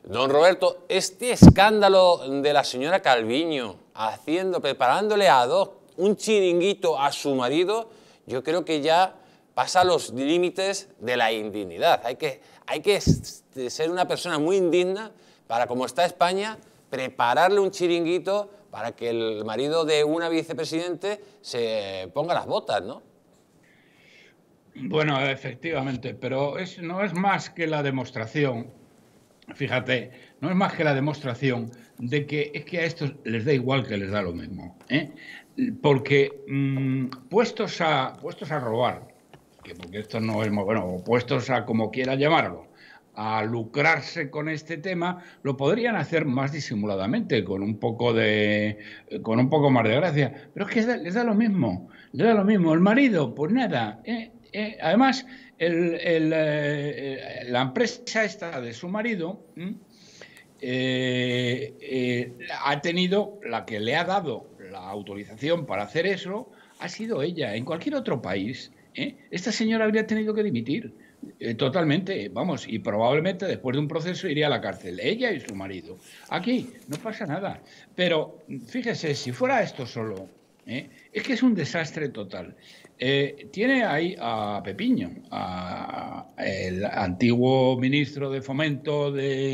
Don Roberto, este escándalo de la señora Calviño preparándole un chiringuito a su marido, yo creo que ya pasa los límites de la indignidad. Hay que ser una persona muy indigna para, como está España, prepararle un chiringuito para que el marido de una vicepresidente se ponga las botas, ¿no? Bueno, efectivamente, pero no es más que la demostración, fíjate, no es más que la demostración de que es que a estos les da igual, que les da lo mismo, ¿eh? Porque puestos a robar, porque esto no es muy bueno, puestos a como quiera llamarlo, a lucrarse con este tema, lo podrían hacer más disimuladamente, con un poco más de gracia, pero es que les da lo mismo, les da lo mismo. El marido, pues nada, además, la empresa esta de su marido ha tenido, la que le ha dado la autorización para hacer eso, ha sido ella. En cualquier otro país, esta señora habría tenido que dimitir totalmente, vamos, y probablemente después de un proceso iría a la cárcel, ella y su marido. Aquí no pasa nada. Pero fíjese, si fuera esto solo, es que es un desastre total. Tiene ahí a Pepiño, el antiguo ministro de Fomento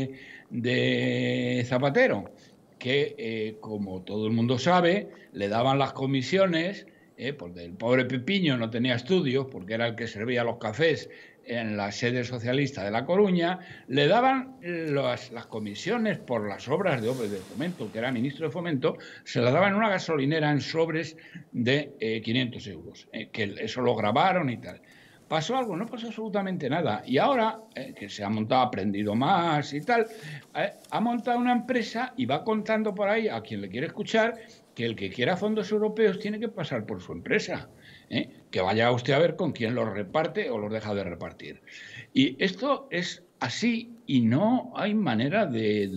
de Zapatero, que, como todo el mundo sabe, le daban las comisiones, porque el pobre Pepiño no tenía estudios, porque era el que servía los cafés en la sede socialista de La Coruña, le daban las comisiones por las obras de Fomento, que era ministro de Fomento, se las daban en una gasolinera en sobres de 500 euros, que eso lo grabaron y tal. ¿Pasó algo? No pasó absolutamente nada. Y ahora, que se ha montado, ha aprendido más y tal, ha montado una empresa y va contando por ahí a quien le quiere escuchar que el que quiera fondos europeos tiene que pasar por su empresa. Que vaya usted a ver con quién los reparte o los deja de repartir. Y esto es así y no hay manera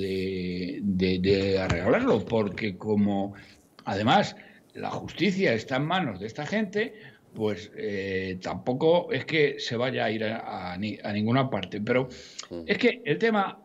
de arreglarlo, porque como además la justicia está en manos de esta gente, pues tampoco es que se vaya a ir a ninguna parte. Pero es que el tema,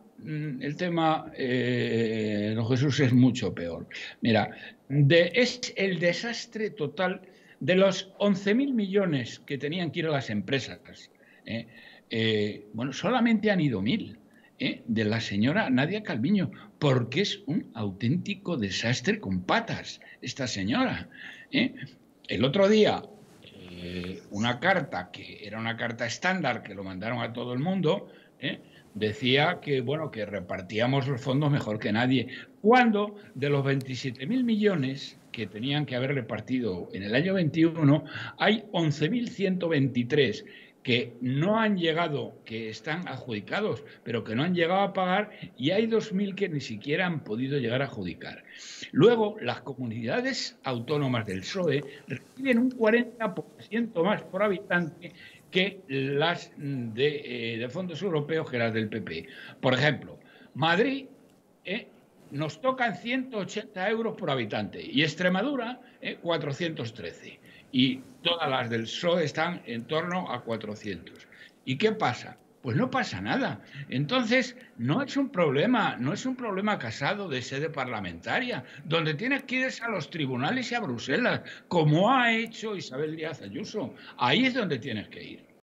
don Jesús, es mucho peor. Mira, es el desastre total de los 11.000 millones que tenían que ir a las empresas. Bueno, solamente han ido 1.000. De la señora Nadia Calviño, porque es un auténtico desastre con patas esta señora. El otro día, una carta, que era una carta estándar, que lo mandaron a todo el mundo, decía que, bueno, que repartíamos los fondos mejor que nadie, cuando de los 27.000 millones que tenían que haber repartido en el año 21, hay 11.123 que no han llegado, que están adjudicados, pero que no han llegado a pagar, y hay 2.000 que ni siquiera han podido llegar a adjudicar. Luego, las comunidades autónomas del PSOE reciben un 40% más por habitante que las de fondos europeos, que las del PP. Por ejemplo, Madrid nos tocan 180 euros por habitante y Extremadura 413. Y todas las del PSOE están en torno a 400. ¿Y qué pasa? Pues no pasa nada. Entonces, no es un problema Casado de sede parlamentaria, donde tienes que ir a los tribunales y a Bruselas, como ha hecho Isabel Díaz Ayuso. Ahí es donde tienes que ir.